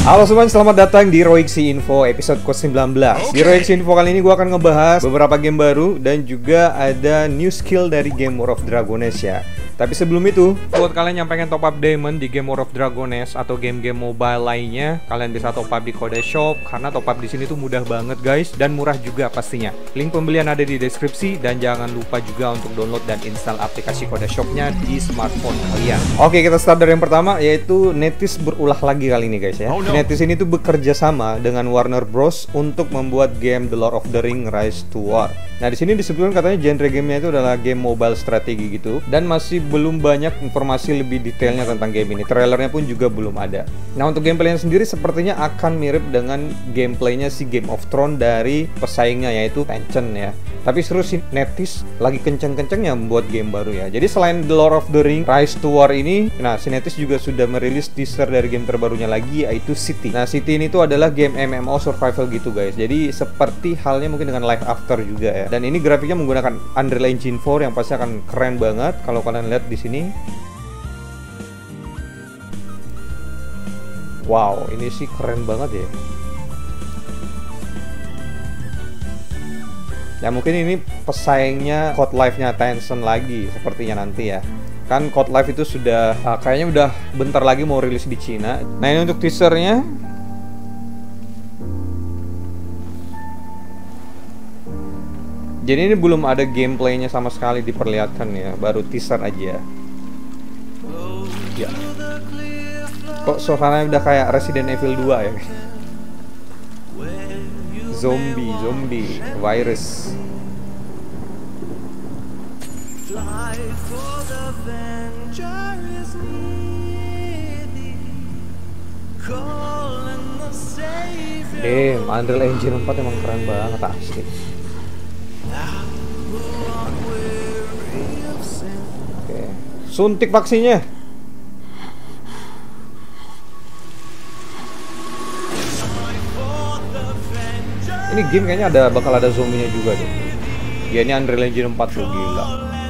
Halo semuanya, selamat datang di Roixi Info episode ke-19. Di Roixi Info kali ini gue akan ngebahas beberapa game baru dan juga ada new skill dari game War of Dragoness ya. Tapi sebelum itu, buat kalian yang pengen top up diamond di game War of Dragoness atau game-game mobile lainnya, kalian bisa top up di Kode Shop karena top up di sini tuh mudah banget guys dan murah juga pastinya. Link pembelian ada di deskripsi dan jangan lupa juga untuk download dan install aplikasi Kode Shopnya di smartphone kalian. Oke, kita start dari yang pertama yaitu NetEase berulah lagi kali ini guys ya. NetEase ini tuh bekerja sama dengan Warner Bros untuk membuat game The Lord of the Rings Rise to War. Nah, di sini disebutkan katanya genre gamenya itu adalah game mobile strategi gitu dan masih belum banyak informasi lebih detailnya tentang game ini. Trailernya pun juga belum ada. Nah, untuk gameplaynya sendiri sepertinya akan mirip dengan gameplaynya si Game of Thrones dari pesaingnya yaitu Tencent ya. Tapi seru sih, NetEase lagi kenceng-kencengnya membuat game baru ya. Jadi selain The Lord of the Rings Rise to War ini, nah si NetEase juga sudah merilis teaser dari game terbarunya lagi yaitu City. Nah, City ini tuh adalah game MMO survival gitu guys. Jadi seperti halnya mungkin dengan Life After juga ya. Dan ini grafiknya menggunakan Unreal Engine 4 yang pasti akan keren banget kalau kalian lihat di sini. Wow, ini sih keren banget ya. Ya mungkin ini pesaingnya Code Life-nya Tencent lagi sepertinya nanti ya. Kan Code Life itu sudah kayaknya udah bentar lagi mau rilis di Cina. Nah, ini untuk teasernya. Jadi ini belum ada gameplaynya sama sekali diperlihatkan ya, baru teaser aja. Ya. Kok suasananya udah kayak Resident Evil 2 ya? Zombie, virus. Unreal Engine 4 emang keren banget asli. Oke, suntik vaksinnya. Ini game kayaknya bakal ada zombinya juga deh. Ya ini Unreal Engine 4 tuh gila.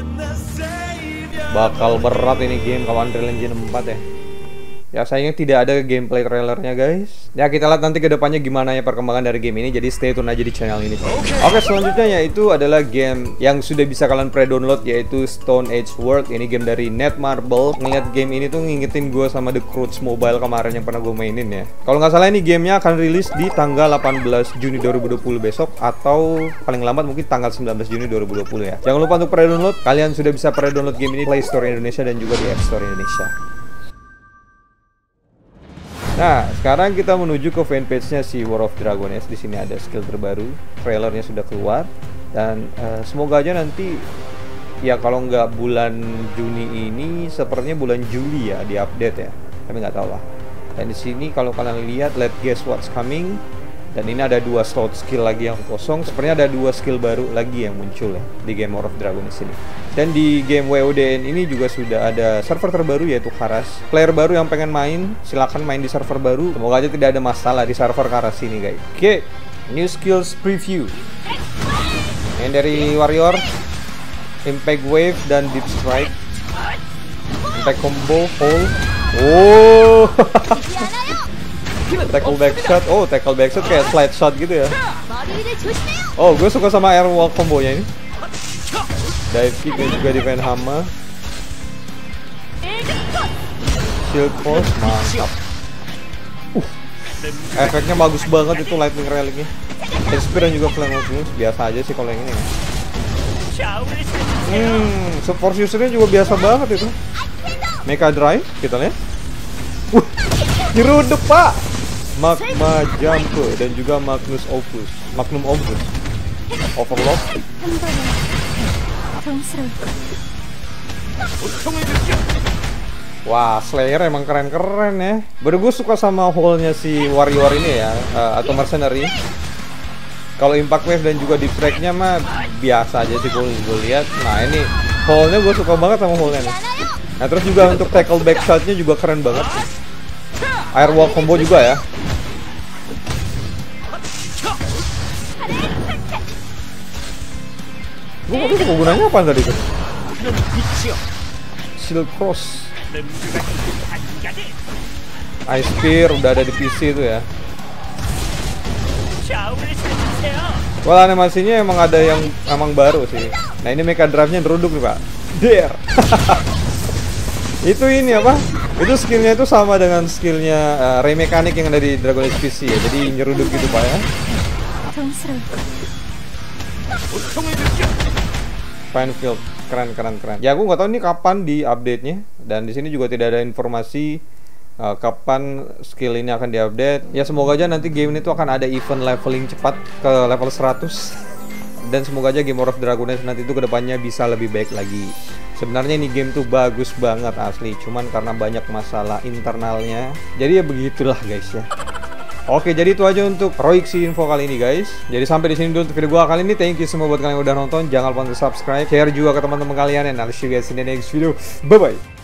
Bakal berat ini game kalau Unreal Engine 4 ya. Ya sayangnya tidak ada gameplay trailernya guys. Ya kita lihat nanti ke depannya gimana ya perkembangan dari game ini. Jadi stay tune aja di channel ini. Oke, selanjutnya yaitu adalah game yang sudah bisa kalian pre-download yaitu Stone Age World. Ini game dari Netmarble. Ngeliat game ini tuh ngingetin gue sama The Croods Mobile kemarin yang pernah gue mainin ya. Kalau nggak salah ini gamenya akan rilis di tanggal 18 Juni 2020 besok atau paling lambat mungkin tanggal 19 Juni 2020 ya. Jangan lupa untuk pre-download. Kalian sudah bisa pre-download game ini Play Store Indonesia dan juga di App Store Indonesia. Nah, sekarang kita menuju ke fanpage-nya si War of Dragoness. Di sini ada skill terbaru, trailernya sudah keluar dan semoga aja nanti ya kalau nggak bulan Juni ini, sepertinya bulan Juli ya di update ya. Tapi nggak tahu lah. Dan di sini kalau kalian lihat, let's guess what's coming. Dan ini ada 2 slot skill lagi yang kosong. Sepertinya ada 2 skill baru lagi yang muncul ya di game War of Dragoness ini. Dan di game WODN ini juga sudah ada server terbaru yaitu Karas. Player baru yang pengen main, silahkan main di server baru. Semoga aja tidak ada masalah di server Karas ini guys. Oke, new skills preview. Yang dari Warrior, Impact Wave dan Deep Strike. Impact Combo, Hold. Oh. Tackle backshot. Oh, tackle backshot kayak slide shot gitu ya. Oh, gue suka sama airwalk combonya ini. Dive kick dan juga defend hama. Shield force, mantap. Efeknya bagus banget itu lightning railingnya. Spear dan juga flame of wings biasa aja sih kalau yang ini. Support usernya juga biasa banget itu. Mecha Drive, kita lihat. Nyeruduk pak. Magma Jump dan juga Magnum Opus. Overlock. Wah, Slayer emang keren-keren ya. Baru gue suka sama hole-nya si Warrior ini ya, atau Mercenary. Kalau Impact Wave dan juga Deep Strike-nya mah biasa aja sih gue lihat. Nah ini hole-nya gue suka banget sama hole-nya nih. Nah terus juga untuk tackle backshot-nya juga keren banget. Airwalk combo juga ya. Gue nggak tahu kegunaannya apa tadi tuh. Shield cross. Ice Spear udah ada di PC itu ya. Wah, animasinya emang ada yang emang baru sih. Nah, ini Mecha Drive-nya nyeruduk nih, Pak. Der. Itu ini apa? Itu skillnya itu sama dengan skillnya Ray Mechanic yang ada di Dragon Age PC ya. Jadi nyeruduk gitu, Pak ya. Fine Field, keren. Ya, aku nggak tahu ini kapan di update-nya. Dan di sini juga tidak ada informasi kapan skill ini akan diupdate. Ya, semoga aja nanti game ini tuh akan ada event leveling cepat ke level 100. Dan semoga aja Game of Dragon Age nanti itu kedepannya bisa lebih baik lagi. Sebenarnya ini game tuh bagus banget asli, cuman karena banyak masalah internalnya. Jadi ya begitulah guys ya. Oke, jadi itu aja untuk Royxi Info kali ini guys. Jadi sampai di sini dulu untuk video gua kali ini. Thank you semua buat kalian yang udah nonton. Jangan lupa untuk subscribe, share juga ke teman-teman kalian, and I'll see you guys in the next video. Bye bye.